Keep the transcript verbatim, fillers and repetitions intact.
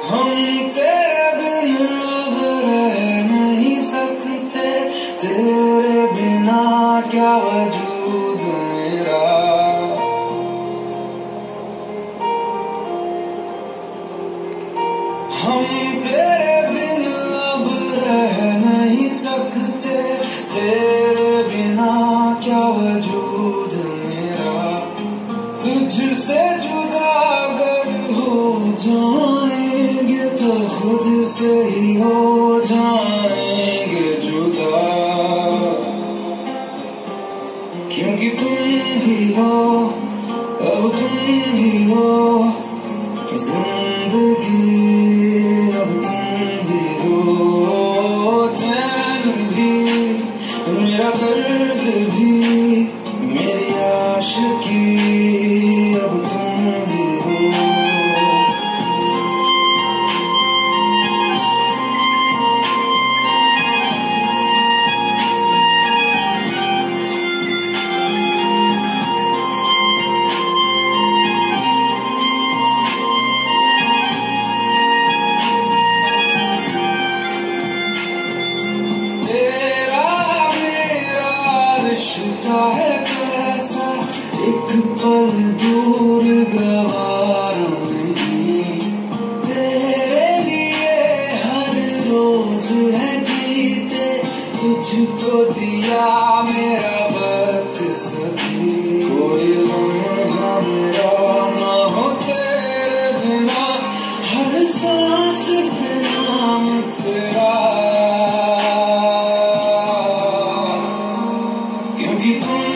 हम तेरे बिन अब रह नहीं सकते, तेरे बिना क्या वजूद मेरा। हम तेरे बिन अब रह नहीं सकते, तेरे बिना क्या वजूद मेरा। तुझसे जुदा अगर हो जाएंगे तो खुद से ही हो जाएंगे जुदा, क्योंकि तुम ही हो, अब तुम ही हो जिंदगी, अब तुम ही हो। चैन भी मेरा दर्द भी मेरी आशिकी, अब तुम ही हो। रिश्ता है कैसा, एक पल दूर गवारा नहीं, तेरे लिए हर रोज है जीते, तुझको दिया मेरा वक्त सभी। कोई लम्हा मेरा ना हो तेरे बिना, हर सांस पे नाम तेरा, क्योंकि तुम